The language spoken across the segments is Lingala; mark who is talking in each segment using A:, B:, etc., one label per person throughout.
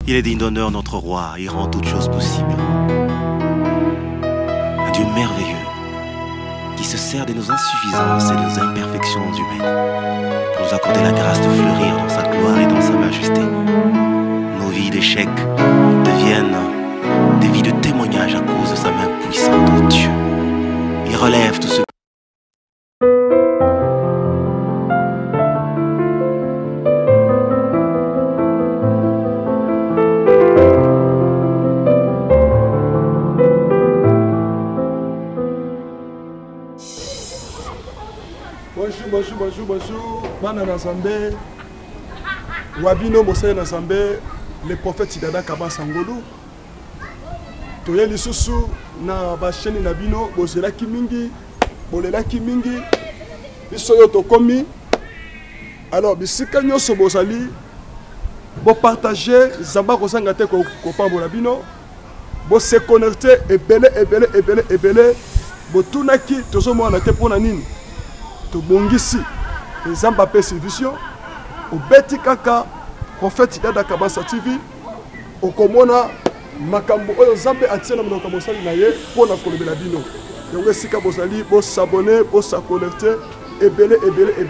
A: Il est digne d'honneur, notre roi, il rend toutes choses possibles. Un Dieu merveilleux qui se sert de nos insuffisances et de nos imperfections humaines pour nous accorder la grâce de fleurir dans sa gloire et dans sa majesté. Nos vies d'échecs deviennent des vies de témoignage à cause de sa main puissante en Dieu. Il relève tout ce
B: Bonjour, Bana Nazambe, Wabino Mosé Nazambe, le prophète Sidada Kaba Sangolo. Toye lisusu na basheni na bino, bozelaki mingi, bolelaki mingi, biso yo tokomi. Alors, bisika nyoso bozali, bo partager, zamba kozanga te ko pambola bino, bo se connecter ebele, bo tunaki tozo mona te pona nini. To bongisi ezamba pe servition obeti kaka prophète Dada Kabasa TV okomona makambo oyo zambe atiena mnoka mosali na ye pona kolobela bino yango esika bozali bo s'abonner bo sa connecter ebele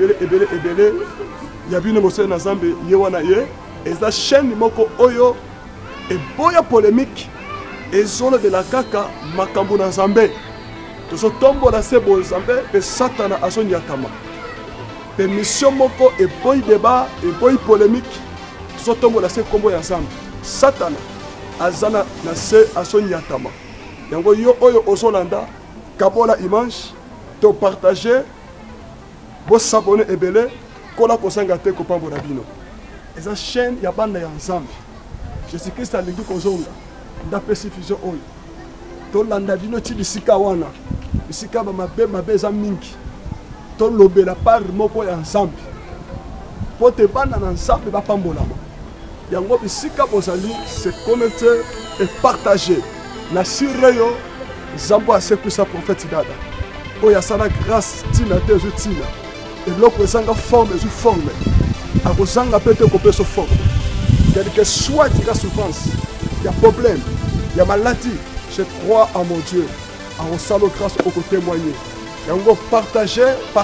B: ya bino mosali na zambe ye wana ye eza chaîne moko oyo eboya polémique ezolo de la kaka makambo na zambe. Tozo tombo la sebo zambe pe satana asonyatama. Pe mission moko e boy débat e boy polémique. Tozo tombo la se kombo ya zambe. Satana azana na se asonyatama. Yango yo oyo ozolanda kabola image to partager bo s'abonner ebele kola kosanga te ko pambola bino. Eza chaîne ya banda ya nzambe. Jésus Christ alingi kozonga nda pesifizo oyo. To landa bino ti bisika wana. Bisika ba mabe za mingi. To lobela par moko ya nzambe. Po te bana na nzambe ba pambolama. Yango bisika bozali se connecter et partager. Na sireyo zambo a sekwisa prophète Dada. Oya sana grâce tina te tina. Et loko ezanga forme ezu forme. Akozanga pete ko peso forme. Quel que soit la souffrance, il y a problème, il y a maladie, je crois à mon Dieu. À vos salauds grâce au côté témoigner. Et on va partager.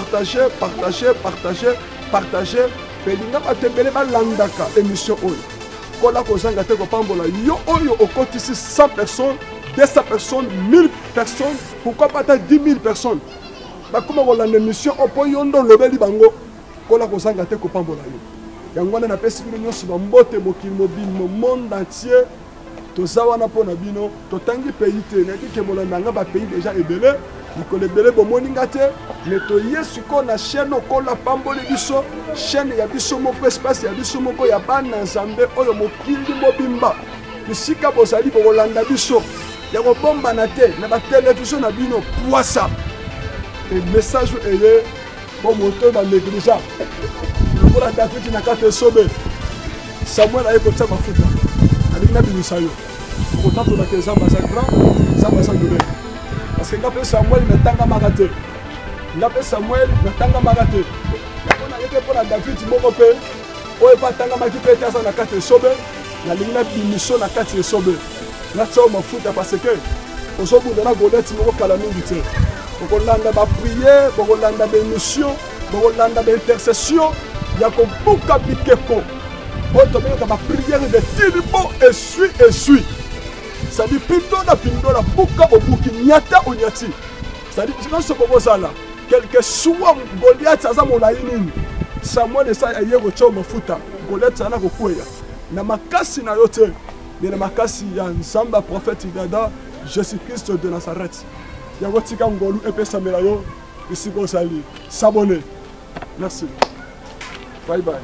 B: Pelinga batembele ba landaka émission oyo. Kola kozanga te ko pambola yo oyo okotisi 100 personnes, 200 personnes, 1000 personnes, pourquoi pas 10 000 personnes. Ba kuma kola émission opo yondo lobeli bango. Kola kozanga te ko pambola yo. Yango na pesi bino nyonso ba mbote mokili mobile mo monde entier. Tozawana pona bino totangi pays te naki ke molanda ba pays déjà ebele nikole ebele bomoninga te mais to yesu ko na chaîne okola pamboli biso chaîne ya biso moko espace ya biso moko ya bana nzambe oyo mokili mobimba bisika bozali bolanda biso ya kobomba na te na ba télévision na bino poisa et message eye bon moto ba négligeant lokola David na kate sobe Samuel aye kotsa mafuta alina bimisayo kotato na kezamba sa grand zamba sa ngebe parce que ngape Samuel natanga magate ngape Samuel natanga magate yakona yeke pona David moko pe oye pa tanga maki pe tasa na kate sobe na lingina bimiso na kate sobe na tso mafuta parce que ozobu na goleti moko kala mingi te okolanda ba prière okolanda ba émission okolanda ba intercession yako buka bikeko otomeka ba prière de tilibo esui ça dit pindola buka obuki nyata onyati ça dit non ce bobo sala quelque soit Goliath aza molai nini Samuel esa ayeko choma mafuta Goliath ana kokwea na makasi na yote mais na makasi ya nzamba prophète Dada Jésus Christ de Nazareth yango tika ngolu epesa melayo isiko sali s'abonner merci bye bye.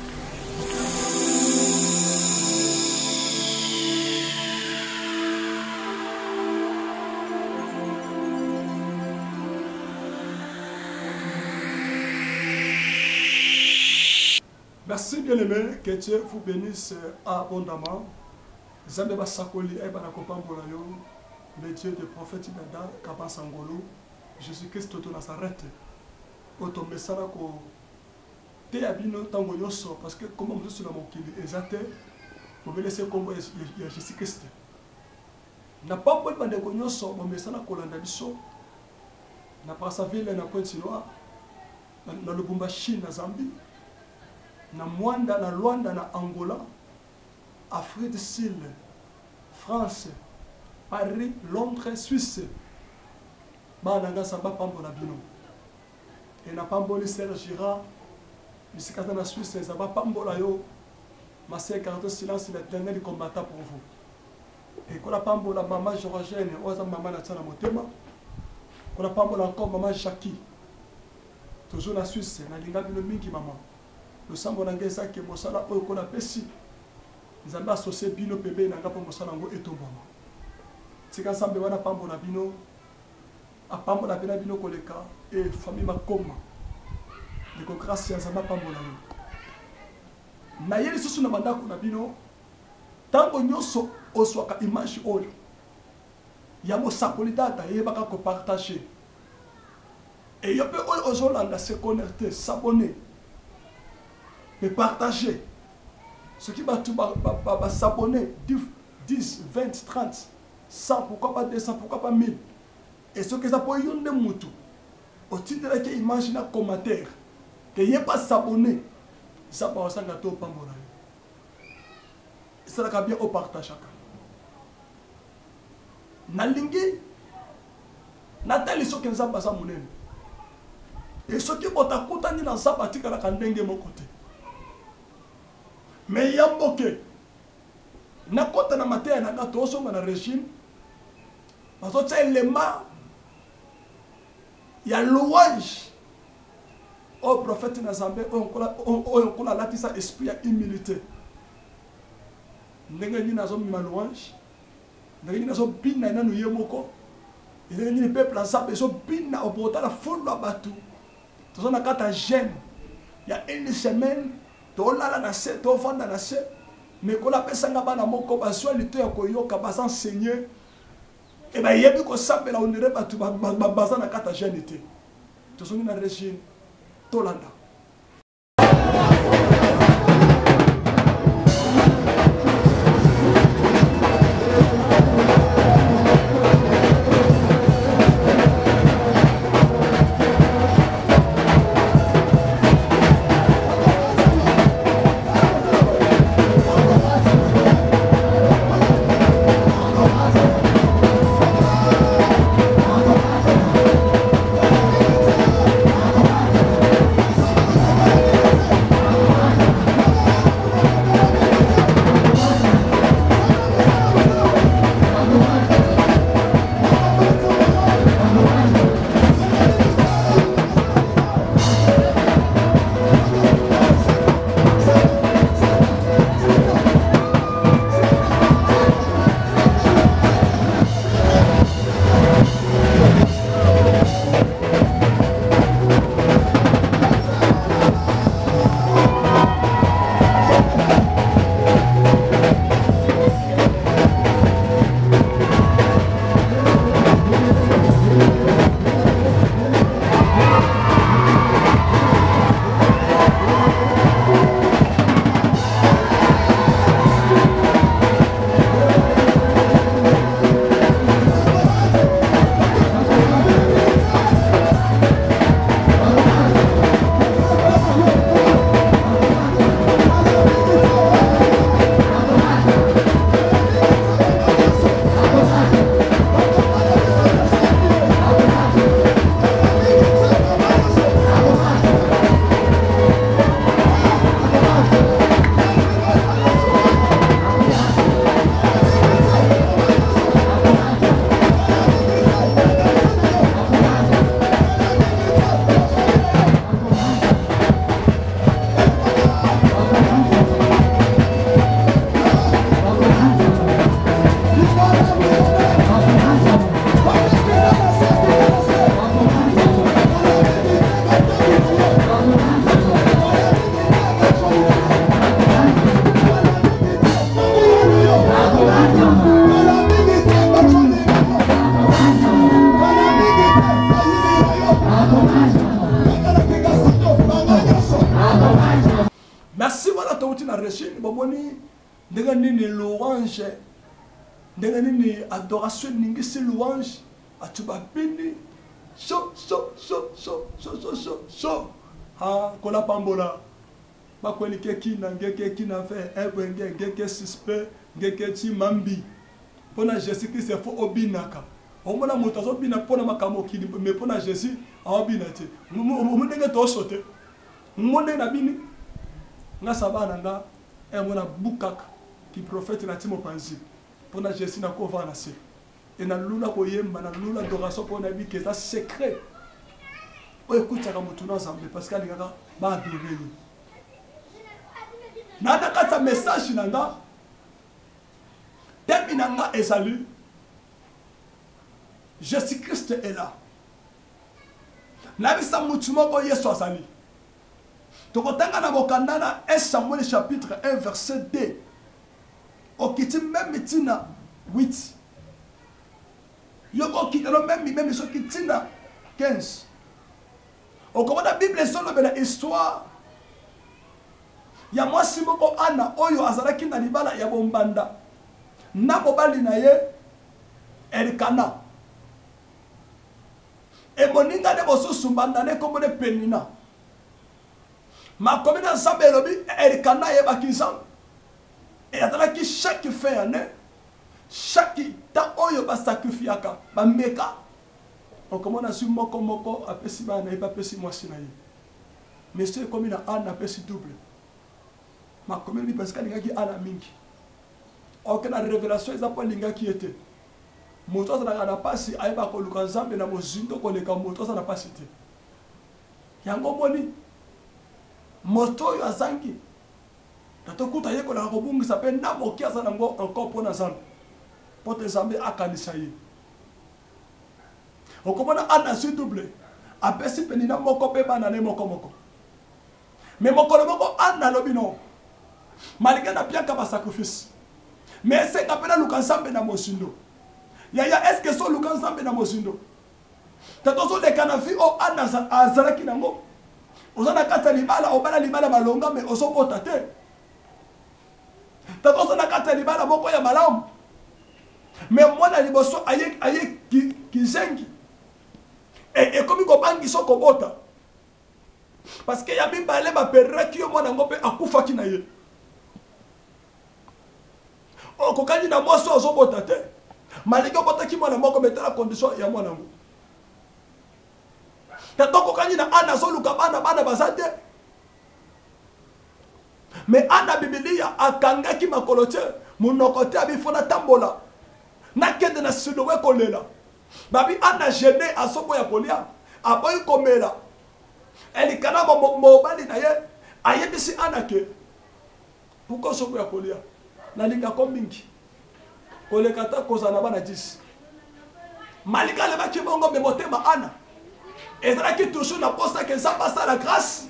B: Merci bien-aimés, que Dieu vous bénisse abondamment. Zambe basakoli ay bana kopambola yo, le Dieu de prophète Dada Kaba Sangolo, Jésus-Christ de Nazareth. Oto mesala ko te abino tango yoso parce que comment vous sur la mokili ezate vous me laissez comme Jésus-Christ. Na pas bon bande konyoso bo mesana kolanda biso na Brazzaville na Pointe-Noire na Lubumbashi na Zambie na Mwanda na Luanda na Angola Afrique du Sud France Paris Londres Suisse bananga samba pambo na bino et na pamboli Serge Girard bisikata na Suisse samba pambo la yo ma sœur carte silence l'éternel combattant pour vous. Et quand la pambo la maman Georgienne, oza maman na tsana motema. Quand la pambo la encore maman Jackie. Toujours la Suisse, na linga bino mingi maman. Le sambo na ngeza ke mosala oyo ko na pesi. Nzamba associé bino bébé na ngapo mosala ngo etombama. Tika sambe wana pambo na bino. A pambo la bino koleka et famille makoma. Ndiko grâce ya nzamba pambo na yo. Na yeli susu na bandako na bino. Tango nyoso oswaka image oyo ya mosakoli tata yebaka ko partager et yo pe oyo ozolanda se connecter s'abonner et partager ce qui va tout s'abonner 10 20 30 100 pourquoi pas 200 pourquoi pas 1000 et ce que ça peut yonde mutu au titre que image na commentaire que yé pas s'abonner ça va osanga to pambola ça va bien au partage nalingi natali soki nzamba za munene et soki botakutani na nzamba tikala kandenge moko te mais yamboke nakota na mateya na nga tosonga na régime bazotya elema ya louange au prophète na Nzambe oyo nkola alatisa esprit ya humilité ndenge nini azomima louange ndenge nini azobina nanu ye moko ndenge nini peuple ya Nzambe ezobina obotala fulu ya bato toza na kati ya jeûne ya une semaine tolala na se tovanda na se mais kola apesanga bana moko bazwa lito ya koyoka bazenseigner e bayebi kosambela onere bato baza na kati ya jeûne te tozongi na régime tolanda. ndenge nini louange ndenge nini adoration ningisi louange atuba bini so ha kola pambola bakweli kekina ngeke kina fe ebwenge ngeke suspect ngeke chimambi pona Jésus Christ fo obinaka omona moto azobina pona makambo kili mais pona Jésus aobina te ndenge to sote monde na bini nga sabana nga mona bukaka ki prophète na timo panzi pona Jésus na ko va na se et na lula ko yemba na lula adoration pona bi que ça secret o écoute ka moto na zambe parce que alingaka ba adorer na kata message na nga Demi nanga ezali Jésus Christ est là. Nabisa mutumoko Yesu azali. Tokotanga na bokanda na 1 Samuel chapitre 1 verset 2. Okiti même tina 8. Yoko kitalo même so kitina 15. Okomona Bible solo bela histoire ya mwasi moko ana oyo azalaki na libala ya bombanda. Na mobali na ye Elkana. E moninga de bosusu mbandane kombo de Penina. Ma komina nzambe elobi Elkana ye bakizam. E atalaki chaque fin année, chaque ta oyo ba sacrifiaka, ba meka. Okomona su moko apesi ba na ye apesi mwasi na ye. Monsieur komina ana apesi double. Ma komina bi parce que ngaki ana mingi. Aucune révélation ils appellent linga qui était moto ça na pasi ayeba ko luka nzambe na mozindo ko leka moto ça na pasi te yango moni moto yo azangi tato kuta yeko na kobungi sa pe na mokia za nango encore pona nzambe pote nzambe akanisa ye okomona ana su double apesi penina moko pe bana ne moko mais moko ana lobino malika na piaka ba sacrifice. Mais c'est qu'appelle Lukansambe na mosindo. Yaya est-ce que so Lukansambe na mosindo? Tatozo le kanafi o ana azalaki nango. Ozana kata libala obala libala malonga mais oso botate. Tatozo na kata libala moko ya malamu. Mais mwana liboso aye kizengi. Et comme ko bangi so ko bota. Parce que ya bibale ba perraki yo mwana ngope akufa kina ye. Kokani na moso ozobota te malika bota ki mwana moko metala condition ya mwana ngo tato kokani na ana zoluka bana bazate mais ana bibilia akanga ki makolote munokote abifona tambola na kende na sidowe kolela babi ana gene asobo ya kolia aboyi komela elikana mobali na ye ayebisi ana ke pourquoi sobo ya kolia na linga komingi kolekata kozana bana 10 malika le baki bongo me motema ana ezala ki toujours na posa que ça passe à la grâce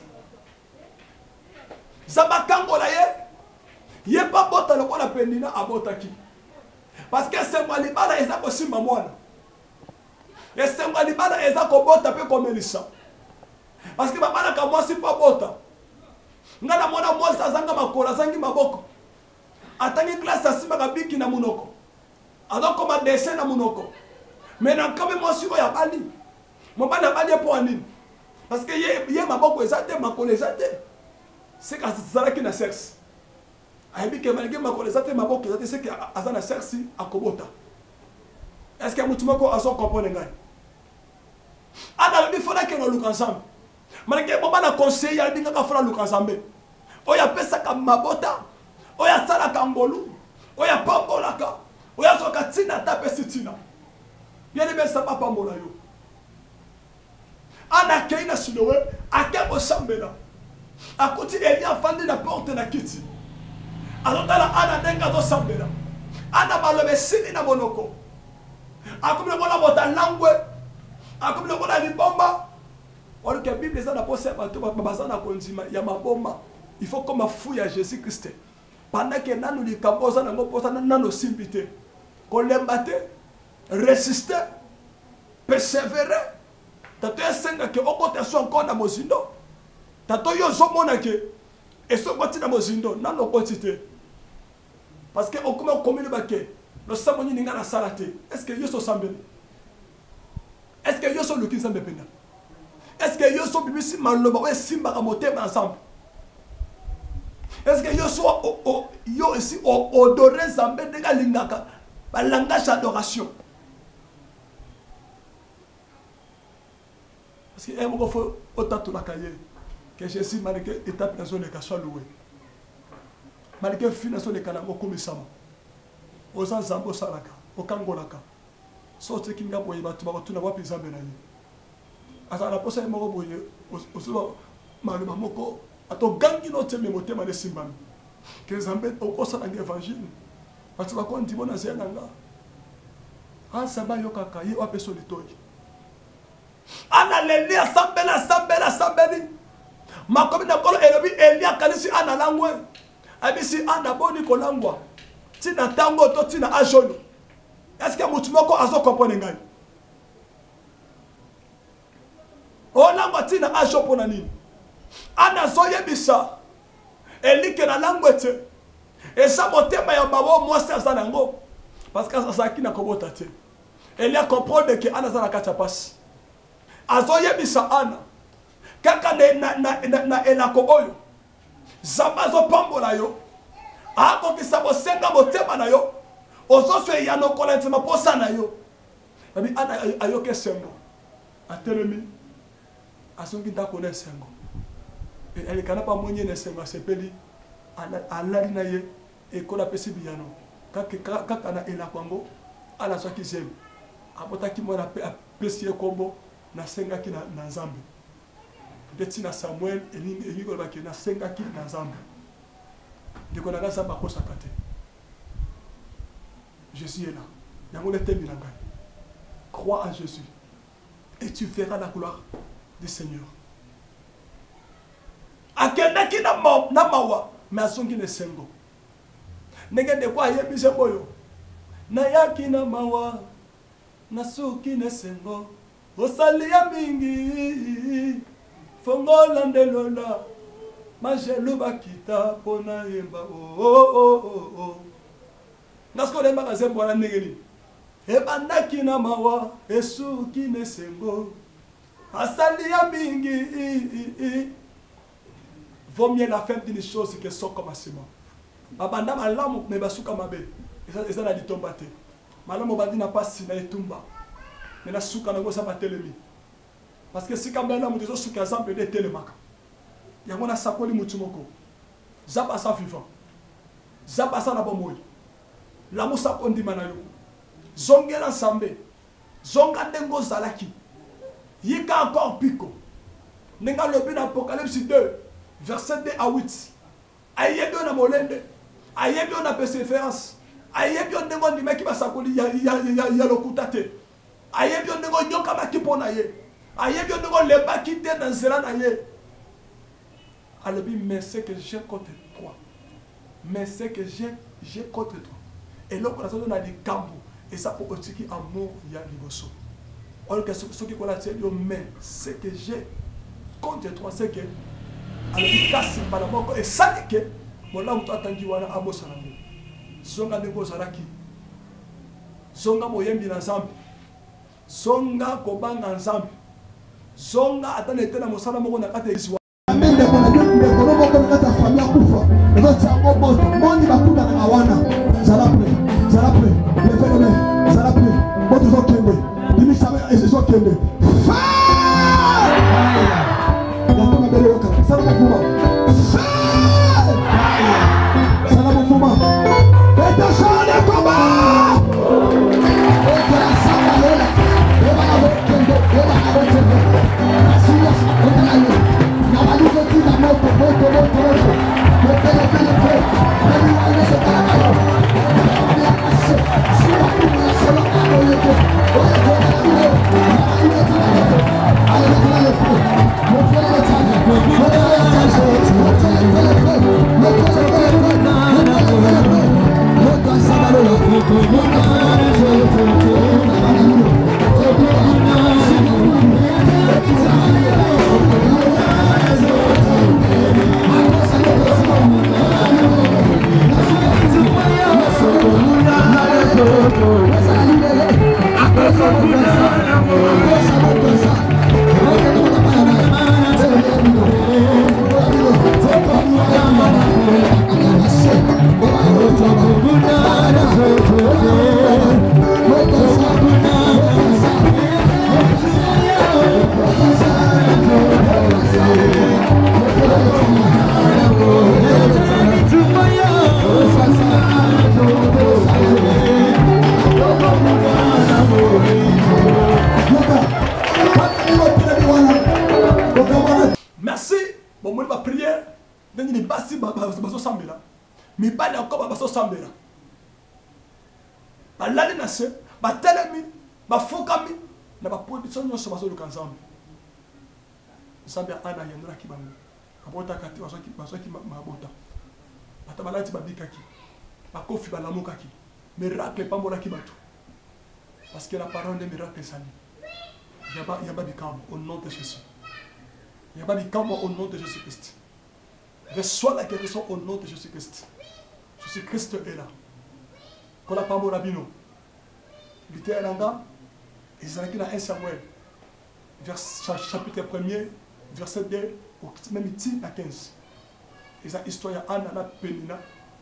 B: zaba kangola ye pa bota le kola Penina abotaki parce que c'est moi libala eza ko simba mwana et c'est moi libala eza ko bota pe komelisa parce que babana ka mwasi pa bota ngana mwana mwasi azanga makola zangi maboko atangi classe asima kabiki na munoko adoko ma dessin na munoko mais na kabe mwasi oya bali mobana bali po anini parce que ye maboko ezate makolo ezate c'est que azalaki na sexe ayebi ke malgré makolo ezate maboko ezate c'est que azana sexe akobota est-ce que mutu moko aso comprendre ngai ana bi fona ke no luka ensemble malgré mobana conseil ya binga ka fona luka ensemble oya pesa ka mabota oya sala kangolu oya pambolaka oya soka tina tape sitina yene be sapa pambola yo ana keina silowe akebo sambela akuti elia fandi na porte na kiti alotala ana denga do sambela ana balobe sini na monoko akumile kona bota langwe akumile kona libomba or que bible ça na poser bato babazana konzima ya maboma il faut comme fou ya Jésus Christ pendant que nanu likamboza nango posa nanu simbite kolembate résister persévérer tato esenga ke okota so encore na mozindo tato yo zomona ke eso koti na mozindo nanu koti te Parce que au comment commun le baquet, le samoni n'est pas la salaté. Est-ce que Yoso Sambé? Est-ce que Yoso le Kinsan Bepena? Est-ce que Yoso Bibisi Maloba ou Simba Ramoté ensemble? Est-ce que Yoso yo ici odoré Zambé de Galingaka? Un langage d'adoration. Parce que il faut autant la cahier que je suis malgré étape dans le cas soit loué. Malgré finalement les canaux comme ça. Aux Zambo Salaka, au Kangolaka. Sorte qui n'a pas eu battu tout n'avoir plus jamais. À la poste moko boye au solo maluma moko ato gangi no teme motema de simbami. Que Zambé au kosa na évangile. Parce que quand on dit bon azia nanga. Ah samba yokaka yi wape solitoki. Ana lelia sambeli. Makomi na kolo elobi elia kalisi ana langwe. Abisi ana boni kolangwa. Tina tango to tina ajono. Est-ce que mutumoko azo comprendre ngai? Olangwa tina ajo pona nini? Ana zoyebisa. Elike na langwete. Esa motema ya babo mwasi azanango. Parce que ça qui n'a kobota te. Elia comprendre que ana zana kacha passe. Azoyebisa ana. Kaka na elako oyo. Zamba zo pambola yo. Ako kisabo senga motema na yo. Ozoso ya no kolentima posa na yo. Abi ana ayoke sengo. Atelemi. Asongi ndako na sengo. Elle kana pa monye na sengo sepeli. Alali na ye ekola pesi biyano. Kaka na elako ngo ala soki zem. Abota ki mona pesi kombo na senga ki na Nzambe. Peut-être na Samuel elingi ko ba ki na senga ki na Nzambe. Jésus est là. Crois en Jésus. Et tu verras la gloire du Seigneur. Akenda ki na mawa. Mais asongi ne sengo. Nenge de kwa yebise boyo. Na yaki na mawa. Na suki ne sengo. Osali ya mingi. Fongola ndelola. Majelu bakita pona yemba oh. Nasko demba kazembo wana negeli. Ebandaki na mawa esuki nesengo. Asali ya mingi. Vaut mieux la fin d'une chose que son commencement. Babanda malamu me basuka mabe. Eza na litomba te. Malamu bandi na pasi na etumba. Me na suka na gosa batelemi. Parce que si kamba na mudizo suka zambe de telemaka. Yango na sakoli mutumoko. Zapa sa vivant. Zapa sa na bomoi. La musa kondima na yo. Zongela sambe. Zonga ndengo zalaki. Yika encore piko. Nenga lobi na Apocalypse 2 verset 2 à 8. Ayebi na molende. Ayebi na persévérance. Ayebi ndengo ndima ki basakoli ya lokutate. Ayebi ndengo nyoka makipona ye. Ayebi ndengo leba kite na nzela na ye. Mais ce que j'ai contre toi. Mais ce que j'ai contre toi. Et là, on a dit Kambo. Et ça pour aussi qui amour, il y a liboso. Alors que ce qui a dit, mais ce que j'ai contre toi, c'est que. Alors, il casse par la mort. Et ça dit que. Bon, là, on t'a entendu, on a amo sanamo. Zonga nebo zaraki. Zonga moyembi na zambi. Zonga kobanga nzambi. Zonga atane tena mosala moko na kate iswa.
C: Moto.
B: Bon, moi, ma prière, dans les bassi, baso sambela. Mais pas encore baso sambela. Ba lali na se, ba telemi, ba fokami, na ba position nyonso baso luka nzambe. Nzambe ana yandura ki bango. Abota kati baso ki mabota. Bata balati babikaki. Bakofi balamukaki. Miracle pambola ki batu. Parce que la parole des miracles sali. Yaba bikamo au nom de Jésus. Yaba bikamo au nom de Jésus-Christ. Reçois la guérison au nom de Jésus-Christ. Jésus-Christ est là. Quand la pambola bino. Littéraire langa. Ils dans 1 Samuel. Chapitre 1er, verset 2, même 10 à 15. Ils ont histoire ya Anna na Penina.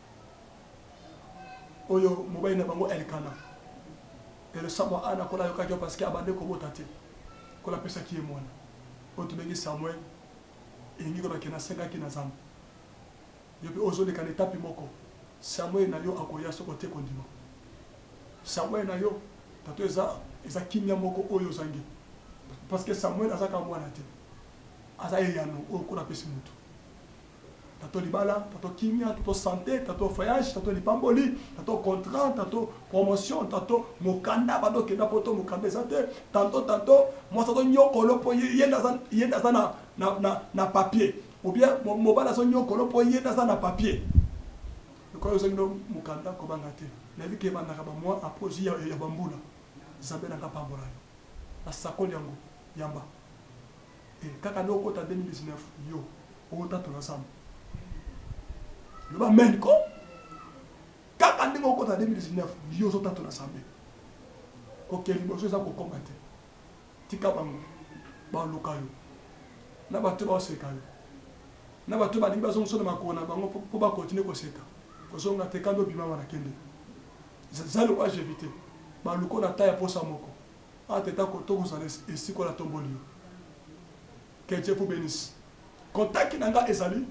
B: Oyo mobile na bango Elkana. Et le Samuel Anna kola yoka parce que abandé ko botate. Kola pesa ki e mwana. Otubengi Samuel. Elingi ko na 5 ki na zambe. Yope ozo de kaneta pimoko. Samuel na yo akoya soko te kondima. Samuel na yo tato eza kimia moko oyo zangi. Parce que Samuel azaka mwana te. Aza yano o kola pesi mutu. Tato libala, tato kimia, tato santé, tato voyage, tato lipamboli, tato contrat, tato promotion, tato mokanda bado kenda poto mokanda zate, tanto moi tato nyokolo po yenda sana na papier. Ou bien mobala so nyokolo po yenda sana na papier. Ko yo zengno mokanda ko bangate. Na bi ke bana ka ba moi approche ya bambula. Zabe na ka pambola. Na sakoli yango yamba. Et kaka no kota 2019 yo o tato na sam. Le va même quoi? Quand on est au côté 2019, il y a des gens qui sont ok, les gens qui sont combattus. Tika bango, ba lokayo. Na ba tuba sekayo. Na ba tuba dimba zonso na makona bango pour ba continuer ko seka. Ko zonga te kando bima wana kende. Zalo wa jevité. Ba loko na taya posa moko. A teta ko to ko ici ko la tomboli. Que Dieu vous bénisse. Contact nanga ezali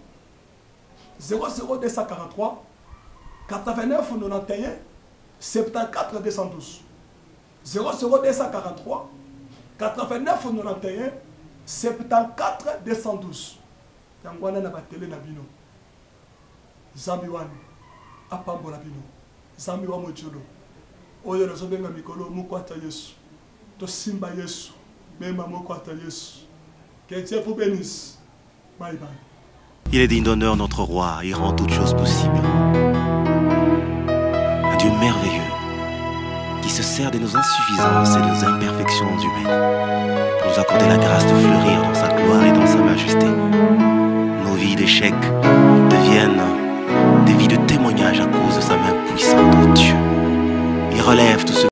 B: 00243 89 91 74 212 00243 89 91 74 212 Yangwana na batele na bino Zambi wani apambola bino Zambi wa mojolo oyo nazo benga mikolo mukwata Yesu to simba Yesu mema mukwata Yesu que Dieu vous bénisse. Bye bye.
A: Il est digne d'honneur, notre roi, il rend toutes choses possibles. Un Dieu merveilleux, qui se sert de nos insuffisances et de nos imperfections humaines, pour nous accorder la grâce de fleurir dans sa gloire et dans sa majesté. Nos vies d'échecs deviennent des vies de témoignage à cause de sa main puissante, oh Dieu. Il relève tout ce